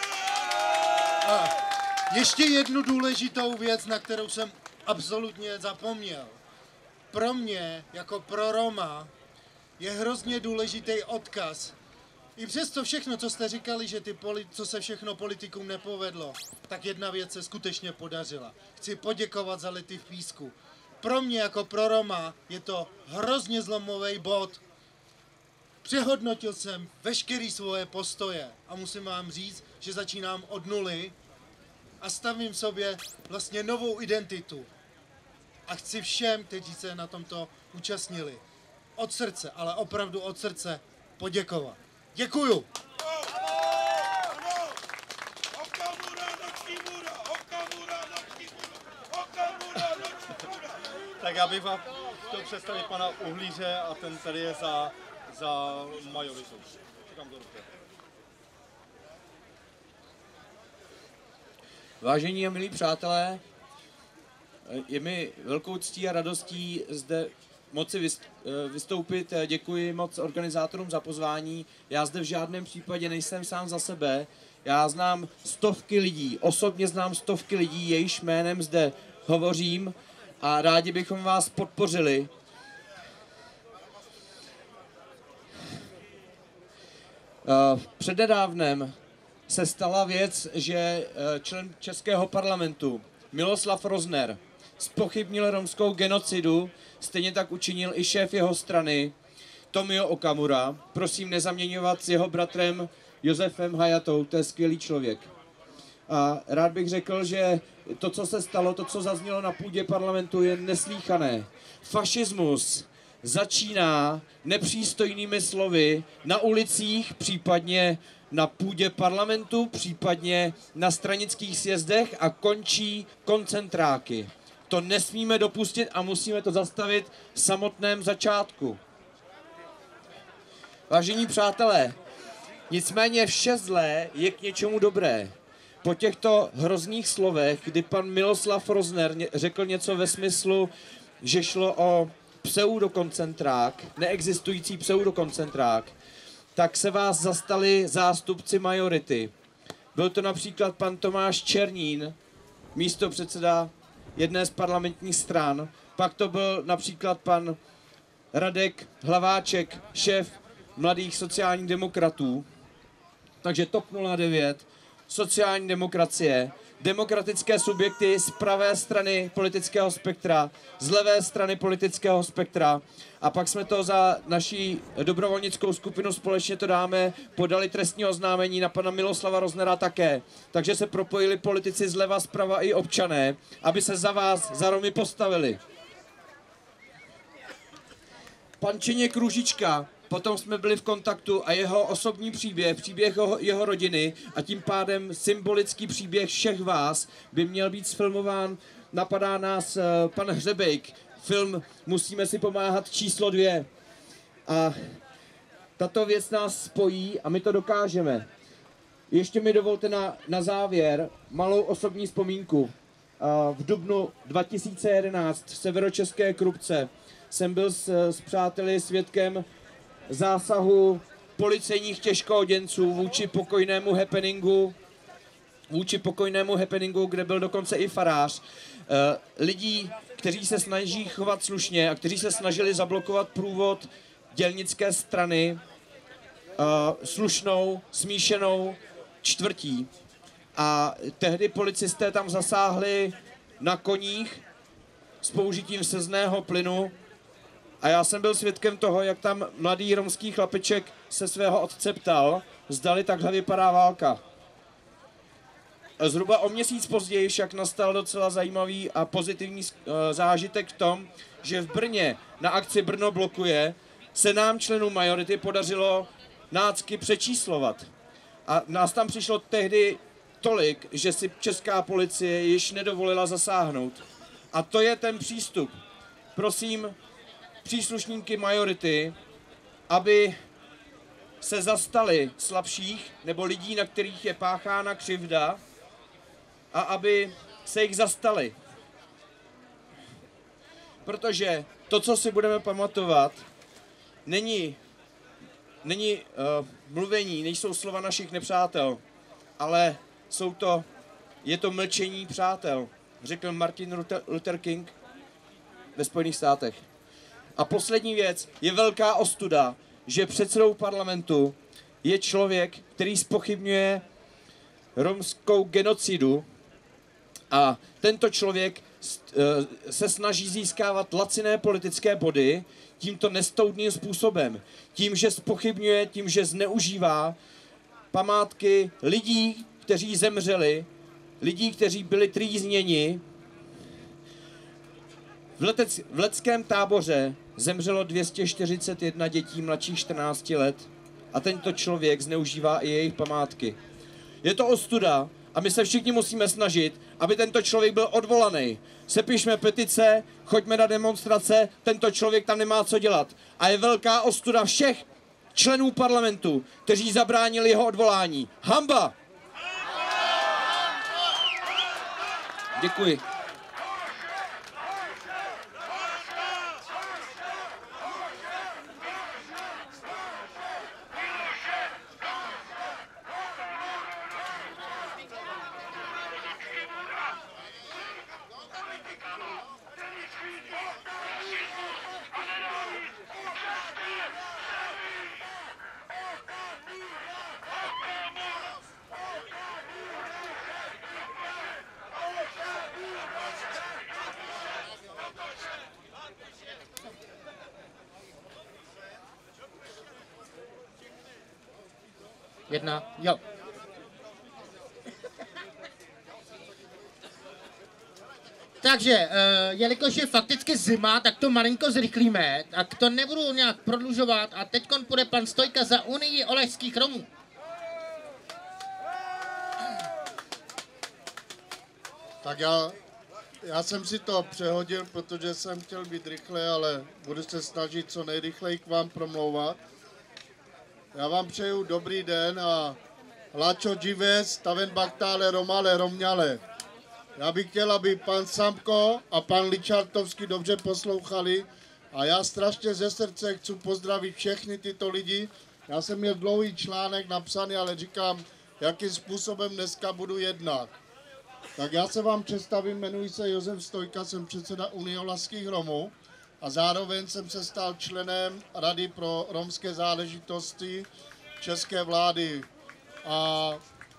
A ještě jednu důležitou věc, na kterou jsem absolutně zapomněl. Pro mě, jako pro Roma, je hrozně důležitý odkaz. I přesto všechno, co jste říkali, že co se všechno politikům nepovedlo, tak jedna věc se skutečně podařila. Chci poděkovat za lety v písku. Pro mě, jako pro Roma, je to hrozně zlomový bod. Přehodnotil jsem veškeré svoje postoje a musím vám říct, že začínám od nuly a stavím sobě vlastně novou identitu. A chci všem, kteří se na tomto účastnili, od srdce, ale opravdu od srdce poděkovat. Děkuju! Okamura na Kimura! Okamura na Kimura! Tak já bych vám chtěl představit pana Uhlíře a ten tady je za majoritu. Čekám to dobře. Vážení a milí přátelé, je mi velkou ctí a radostí zde moci vystoupit. Děkuji moc organizátorům za pozvání. Já zde v žádném případě nejsem sám za sebe. Já znám stovky lidí, osobně znám stovky lidí, jejichž jménem zde hovořím a rádi bychom vás podpořili. Přednedávnem se stala věc, že člen Českého parlamentu Miloslav Rozner zpochybnil romskou genocidu, stejně tak učinil i šéf jeho strany Tomio Okamura. Prosím nezaměňovat s jeho bratrem Josefem Hayatou, to je skvělý člověk. A rád bych řekl, že to, co se stalo, to, co zaznělo na půdě parlamentu, je neslýchané. Fašismus začíná nepřístojnými slovy na ulicích, případně na půdě parlamentu, případně na stranických sjezdech a končí koncentráky. To nesmíme dopustit a musíme to zastavit v samotném začátku. Vážení přátelé, nicméně vše zlé je k něčemu dobré. Po těchto hrozných slovech, kdy pan Miloslav Rozner řekl něco ve smyslu, že šlo o pseudokoncentrák, neexistující pseudokoncentrák, tak se vás zastali zástupci majority. Byl to například pan Tomáš Černín, místopředseda jedné z parlamentních stran, pak to byl například pan Radek Hlaváček, šéf Mladých sociálních demokratů, takže TOP 09, sociální demokracie, demokratické subjekty z pravé strany politického spektra, z levé strany politického spektra a pak jsme to za naší dobrovolnickou skupinu Společně to dáme podali trestní oznámení na pana Miloslava Roznera také. Takže se propojili politici zleva, zprava i občané, aby se za vás, za Romy postavili. Pan Čeněk Růžička, potom jsme byli v kontaktu a jeho osobní příběh, příběh jeho rodiny a tím pádem symbolický příběh všech vás by měl být sfilmován. Napadá nás pan Hřebejk, film Musíme si pomáhat číslo 2. A tato věc nás spojí a my to dokážeme. Ještě mi dovolte na závěr malou osobní vzpomínku. V dubnu 2011 v severočeské Krupce jsem byl s přáteli svědkem zásahu policejních těžkooděnců vůči pokojnému happeningu, kde byl dokonce i farář. Lidí, kteří se snaží chovat slušně a kteří se snažili zablokovat průvod dělnické strany slušnou, smíšenou čtvrtí. A tehdy policisté tam zasáhli na koních s použitím slzného plynu. A já jsem byl svědkem toho, jak tam mladý romský chlapeček se svého otce ptal, zdali takhle vypadá válka. Zhruba o měsíc později však nastal docela zajímavý a pozitivní zážitek v tom, že v Brně na akci Brno blokuje se nám členům majority podařilo nácky přečíslovat. A nás tam přišlo tehdy tolik, že si česká policie již nedovolila zasáhnout. A to je ten přístup. Prosím příslušníky majority, aby se zastali slabších nebo lidí, na kterých je páchána křivda a aby se jich zastali. Protože to, co si budeme pamatovat, není mluvení, nejsou slova našich nepřátel, ale je to mlčení přátel, řekl Martin Luther King ve Spojených státech. A poslední věc, je velká ostuda, že předsedou parlamentu je člověk, který zpochybňuje romskou genocidu a tento člověk se snaží získávat laciné politické body tímto nestoudným způsobem. Tím, že zpochybňuje, tím, že zneužívá památky lidí, kteří zemřeli, lidí, kteří byli trýzněni. V leteckém táboře zemřelo 241 dětí mladších 14 let a tento člověk zneužívá i jejich památky. Je to ostuda A my se všichni musíme snažit, aby tento člověk byl odvolaný. Sepišme petice, choďme na demonstrace, tento člověk tam nemá co dělat. A je velká ostuda všech členů parlamentu, kteří zabránili jeho odvolání. Hanba! Děkuji. Jedna, jo. Takže, jelikož je fakticky zima, tak to malinko zrychlíme, tak to nebudu nějak prodlužovat a teďkon půjde pan Stojka za Unii Olešských Romů. Tak já jsem si to přehodil, protože jsem chtěl být rychle, ale budu se snažit co nejrychleji k vám promlouvat. Já vám přeju dobrý den a Lačo Džives, Staven Baktále, Romale, Romňale. Já bych chtěl, aby pan Samko a pan Ličartovský dobře poslouchali a já strašně ze srdce chci pozdravit všechny tyto lidi. Já jsem měl dlouhý článek napsaný, ale říkám, jakým způsobem dneska budu jednat. Tak já se vám představím, jmenuji se Josef Stojka, jsem předseda Unie Olešských Romů a zároveň jsem se stal členem Rady pro romské záležitosti české vlády. A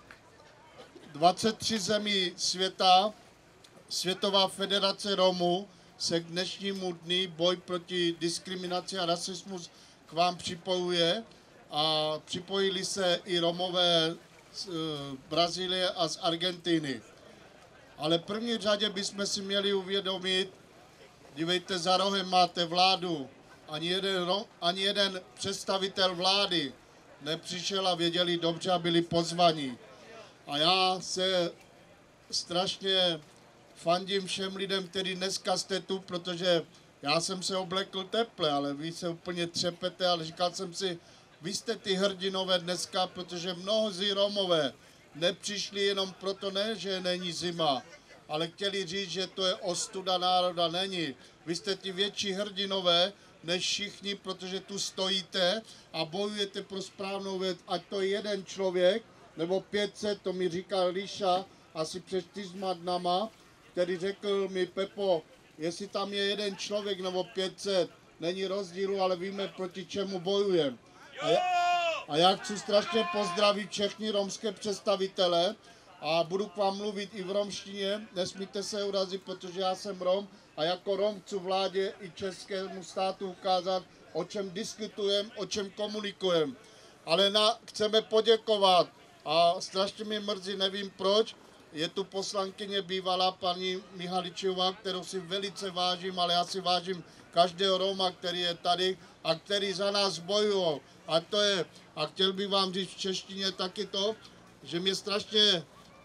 23 zemí světa, Světová federace Romů se k dnešnímu dni boj proti diskriminaci a rasismu k vám připojuje a připojili se i Romové z Brazílie a z Argentiny. Ale v první řadě bychom si měli uvědomit, dívejte, za rohem máte vládu, ani jeden představitel vlády nepřišel a věděli dobře a byli pozvaní. A já se strašně fandím všem lidem, kteří dneska jste tu, protože já jsem se oblekl teple, ale vy se úplně třepete, ale říkal jsem si, vy jste ty hrdinové dneska, protože mnozí Romové nepřišli jenom proto, ne, že není zima, ale chtěli říct, že to je ostuda národa. Není. Vy jste ti větší hrdinové než všichni, protože tu stojíte a bojujete pro správnou věc. Ať to je jeden člověk, nebo 500, to mi říkal Líša, asi před 4 dnama, který řekl mi, Pepo, jestli tam je jeden člověk nebo 500, není rozdílu, ale víme, proti čemu bojujeme. A já chci strašně pozdravit všechny romské představitele a budu k vám mluvit i v romštině, nesmíte se urazit, protože já jsem Rom a jako Rom chci vládě i českému státu ukázat, o čem diskutujeme, o čem komunikujeme. Ale chceme poděkovat a strašně mě mrzí, nevím proč, je tu poslankyně bývalá paní Mihaličová, kterou si velice vážím, ale já si vážím každého Roma, který je tady a který za nás bojují. A chtěl bych vám říct v češtině taky to, že mě strašně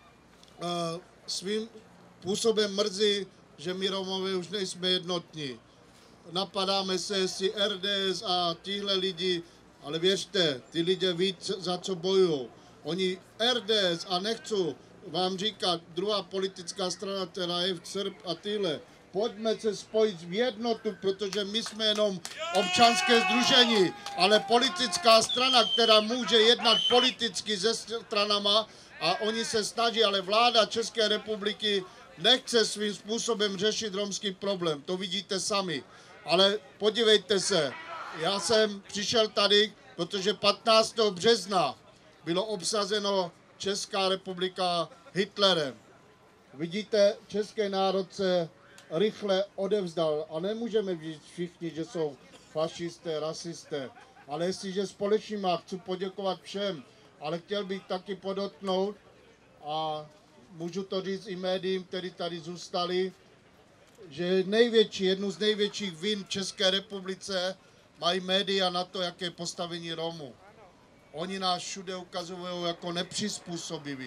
svým způsobem mrzí, že my Romové už nejsme jednotní. Napadáme se, jestli RDS a tihle lidi, ale věřte, ty lidé ví, za co bojují. Oni RDS a nechci vám říkat, druhá politická strana, která je v Srb a tyhle, pojďme se spojit v jednotu, protože my jsme jenom občanské sdružení, ale politická strana, která může jednat politicky se stranama a oni se snaží, ale vláda České republiky nechce svým způsobem řešit romský problém, to vidíte sami. Ale podívejte se, já jsem přišel tady, protože 15. března bylo obsazeno Česká republika Hitlerem. Vidíte, český národ se rychle odevzdal a nemůžeme říct všichni, že jsou fašisté, rasisté, ale jestliže společně chci poděkovat všem, ale chtěl bych taky podotknout a můžu to říct i médiím, kteří tady zůstali, že jednu z největších vin v České republice mají média na to, jaké postavení Romů. Oni nás všude ukazují jako nepřizpůsobiví.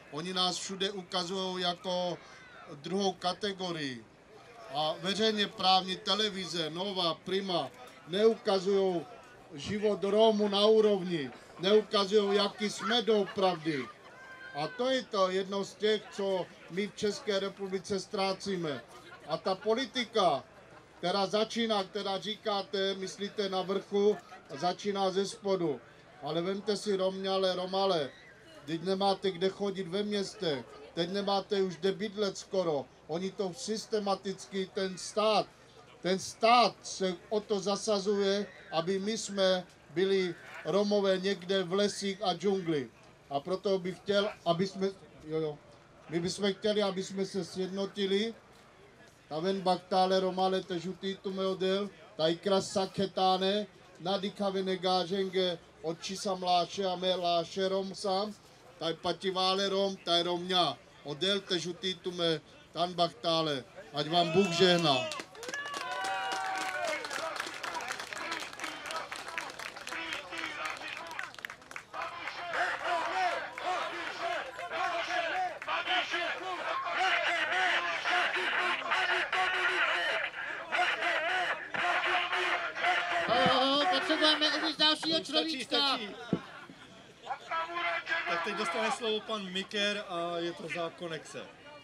Oni nás všude ukazují jako druhou kategorii. A veřejně právní televize, Nova, Prima, neukazují život Romů na úrovni, neukazují, jaký jsme doopravdy. A to je to jedno z těch, co my v České republice ztrácíme. A ta politika, která začíná, která říkáte, myslíte na vrchu, začíná ze spodu. Ale vemte si Romale, teď nemáte kde chodit ve městě, teď nemáte už kde bydlet skoro. Oni to systematicky, ten stát se o to zasazuje, aby my jsme byli Romové někde v lesích a džungli. A proto bych chtěl, my bychom chtěli, aby jsme se sjednotili. Taven baktále Romale te žutýtu meodel, taj krasa ketane, nadikave negáženge, oči sam láše a me láše rom sam, taj pativále rom, taj romňa, odel te žutýtu me tan baktále. Ať vám Bůh žehná. Potřebujeme uvést dalšího človíčka. Tak teď dostane slovo pan Miker a je to za Konexe.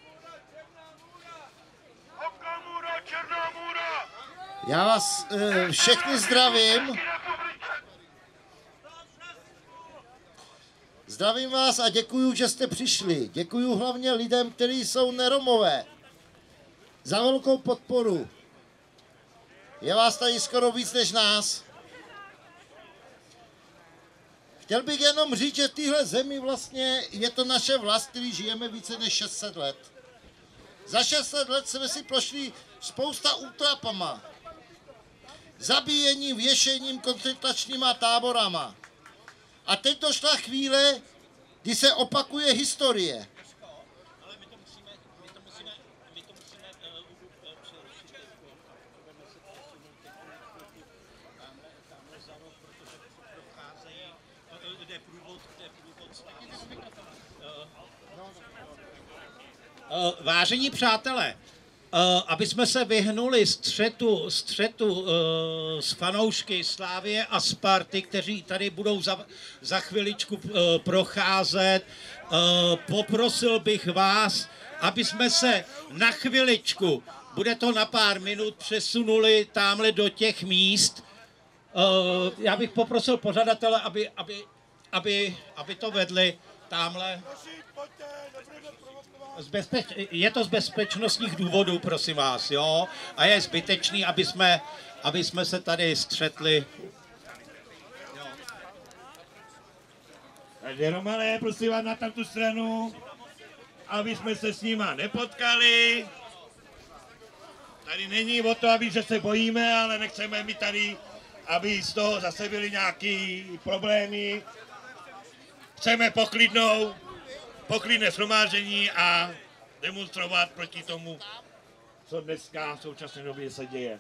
Já vás všechny zdravím. Zdravím vás a děkuju, že jste přišli. Děkuju hlavně lidem, kteří jsou neromové. Za velkou podporu. Je vás tady skoro víc než nás. Chtěl bych jenom říct, že v téhle zemi vlastně je to naše vlast, který žijeme více než 600 let. Za 600 let jsme si prošli spousta útrapama. Zabíjením, věšením, koncentračníma táborama. A teď došla chvíle, kdy se opakuje historie. Vážení přátelé, aby jsme se vyhnuli střetu s fanoušky Slávie a Sparty, kteří tady budou za chviličku procházet, poprosil bych vás, aby jsme se na chviličku, bude to na pár minut, přesunuli tamhle do těch míst. Já bych poprosil pořadatele, aby to vedli tamhle. Je to z bezpečnostních důvodů, prosím vás, jo? A je zbytečný, aby jsme se tady střetli. Takže Romale, prosím vás na tamtu stranu, aby jsme se s nima nepotkali. Tady není o to, že se bojíme, ale nechceme mi tady, aby z toho zase byly nějaký problémy. Chceme poklidné shromáždění a demonstrovat proti tomu, co dneska v současné době se děje.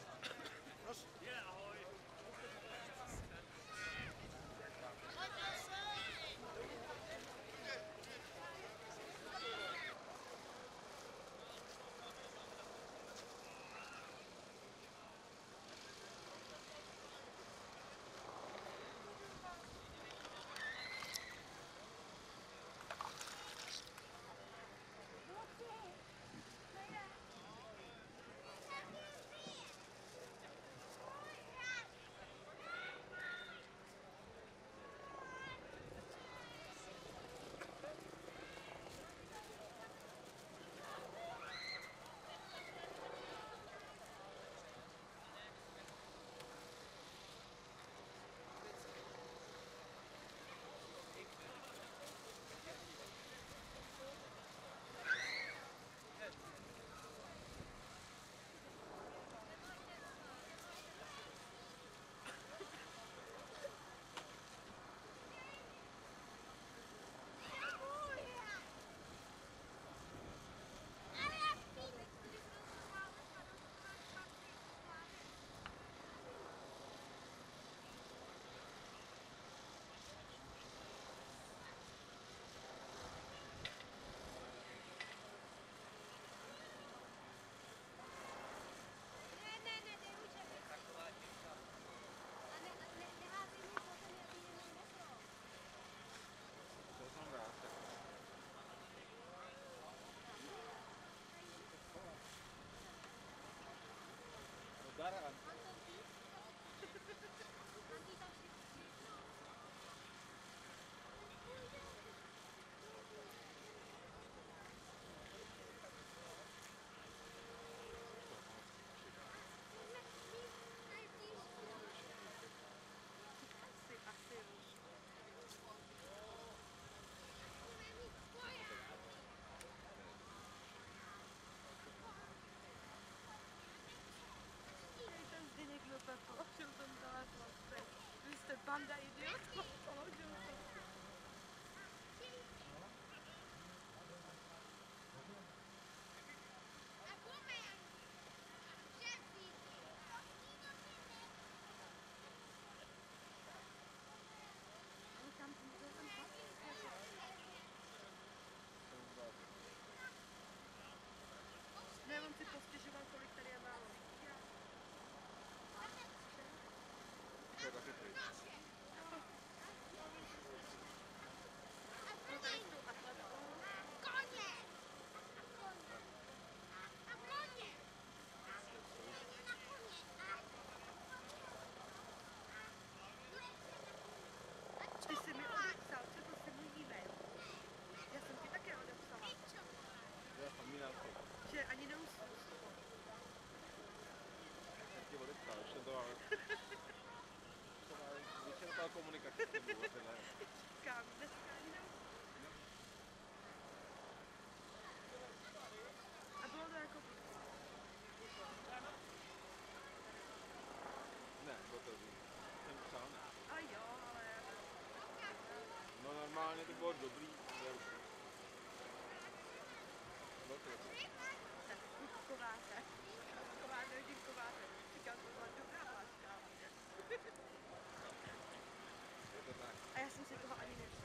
komunikace. Říkám, dneska a bylo to jako... Ne, gotový. Jsem psal, ne. Ale jo, ale... No normálně to bylo dobrý. Kováte. Kováte. Říkám, to byla dobrá hláška. Je to tak. A já jsem si toho ani nevšimla.